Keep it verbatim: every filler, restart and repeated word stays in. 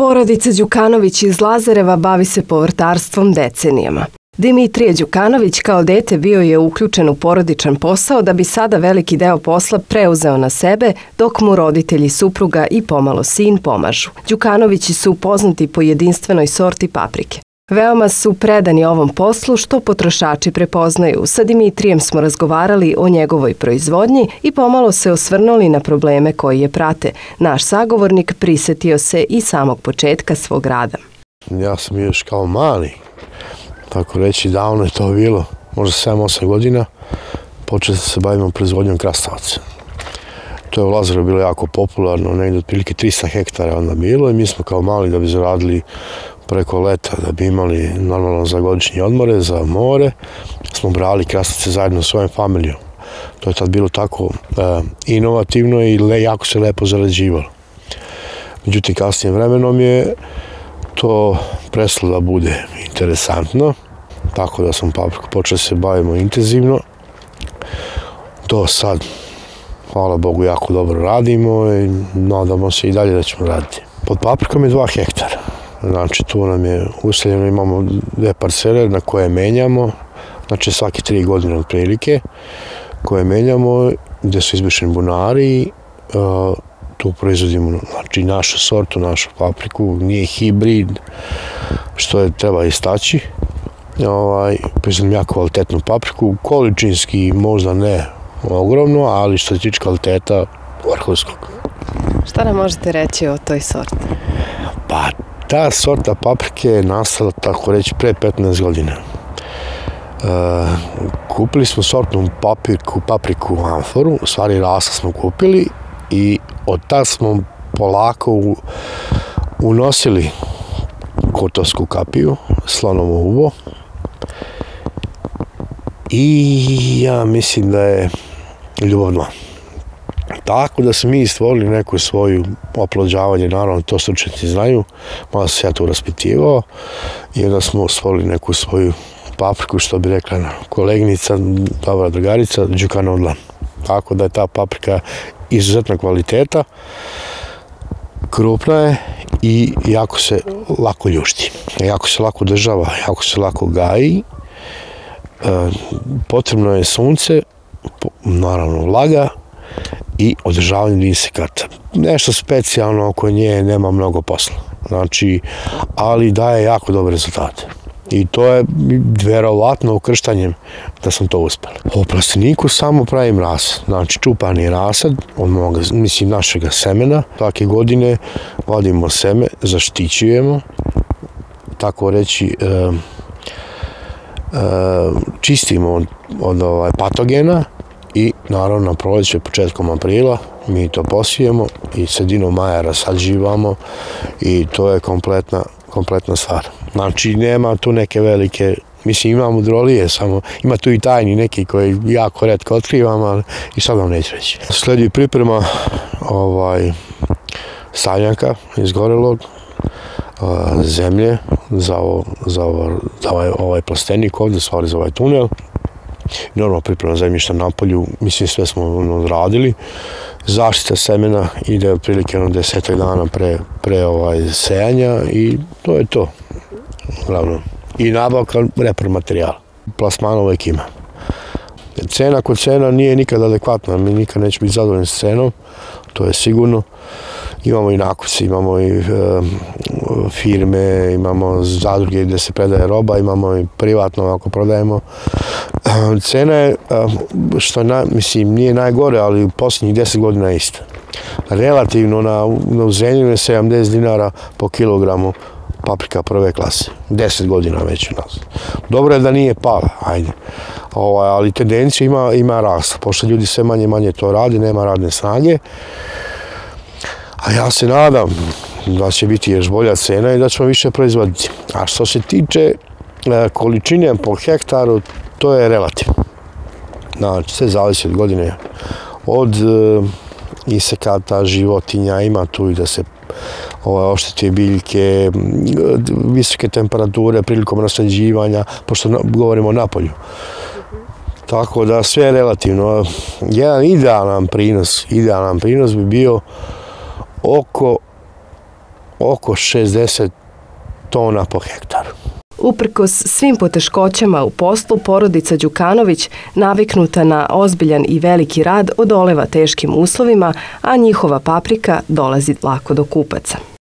Porodica Đukanović iz Lazareva bavi se povrtarstvom decenijama. Dimitrije Đukanović kao dete bio je uključen u porodičan posao da bi sada veliki deo posla preuzeo na sebe, dok mu roditelji, supruga i pomalo sin pomažu. Đukanovići su poznati po jedinstvenoj sorti paprike. Veoma su predani ovom poslu što potrošači prepoznaju. Sa Dimitrijem smo razgovarali o njegovoj proizvodnji i pomalo se osvrnuli na probleme koji je prate. Naš sagovornik prisetio se i samog početka svog rada. Ja sam još kao mali, tako reći, davno je to bilo, možda sedam osam godina, počeli se bavimo proizvodnjom krastavaca. To je u Lazarevu bilo jako popularno, negdje otprilike trista hektara onda bilo i mi smo kao mali da bi zaradili preko leta, da bi imali normalno za godišnje odmore, za more, smo brali krastavce zajedno s svojom familijom. To je tad bilo tako inovativno i jako se lepo zarađivalo. Međutim, kasnije vremenom je to prestalo da bude interesantno, tako da smo papriku počeli se bavimo intenzivno. Do sad, hvala Bogu, jako dobro radimo i nadamo se i dalje da ćemo raditi. Pod paprikom je dva hektara. Znači, tu nam je useljeno, imamo dve parcele na koje menjamo, znači svake tri godine otprilike, koje menjamo, gde su izbušeni bunari, tu proizvodimo znači, našu sortu, našu papriku, nije hibrid, što je treba istaći. Ovaj, proizvodimo jako kvalitetnu papriku, količinski možda ne ogromno, ali što se tiče kvaliteta vrhunskog. Šta nam možete reći o toj sorti? Pa, ta sorta paprike je nastala, tako reći, pre petnaest godina. E, kupili smo sortnu papriku, papriku u amforu, u stvari rasa smo kupili i od tada smo polako u, unosili kotovsku kapiju, slonovo uvo i ja mislim da je ljubavno. Tako da smo mi stvorili neku svoju oplođavanje, naravno to stručnjaci znaju, malo se ja tu raspitivao i onda smo stvorili neku svoju papriku, što bi rekla koleginica, dobra drugarica, Đukanov dlan. Tako da je ta paprika izuzetna kvaliteta, krupna je i jako se lako ljušti, jako se lako država, jako se lako gaji. Potrebno je sunce, naravno vlaga, i održavanje insekata. Nešto specijalno oko nje nema mnogo posla. Znači, ali daje jako dobre rezultate. I to je verovatno ukrštanjem da sam to uspeli. U plasteniku samo pravim rasad. Znači, čupani rasad od moga, mislim, našega semena. Svake godine vadimo seme, zaštićujemo, tako reći, e, e, čistimo od, od ovaj, patogena i naravno na proleće početkom aprila mi to posijemo i sredinom maja rasađivamo i to je kompletna, kompletna stvar. Znači nema tu neke velike, mislim imamo drolije, samo ima tu i tajni neki koji jako retko otkrivam, ali i sad vam neću reći. Sledi priprema ovaj, stavljanka izgorelog, zemlje za, ovo, za, ovo, za ovaj, ovaj plastenik ovdje, stvari za ovaj tunel. Normalno priprema zemljišta na polju, mislim sve smo odradili. Zaštita semena ide otprilike ono desetak dana pre, pre ovaj sejanja i to je to, glavno. I nabavka repromaterijala. Plasmana uvijek ima. Cena kod cena nije nikad adekvatna, mi nikad neće biti zadovoljni s cenom, to je sigurno. Imamo i nakupce, imamo i e, firme, imamo zadruge gdje se predaje roba, imamo i privatno ako prodajemo. Cena je, što na, mislim, nije najgore, ali u posljednjih deset godina je ista. Relativno na, na zemlju je sedamdeset dinara po kilogramu paprika prve klase. deset godina već u nas. Dobro je da nije pala, ajde. Ovaj, ali tendencija ima, ima rast. Pošto ljudi sve manje manje to radi, nema radne snage. A ja se nadam da će biti još bolja cena i da ćemo više proizvoditi. A što se tiče e, količine po hektaru, to je relativno. Znači, sve zavisi od godine. Od e, insekata, životinja, ima tu i da se ovaj, oštete biljke, visoke temperature prilikom naslađivanja, pošto na, govorimo o napolju. Tako da sve je relativno. Jedan idealan prinos, idealan prinos bi bio oko oko šezdeset tona po hektaru. Uprkos svim poteškoćama u poslu, porodica Đukanović, naviknuta na ozbiljan i veliki rad, odoleva teškim uslovima, a njihova paprika dolazi lako do kupaca.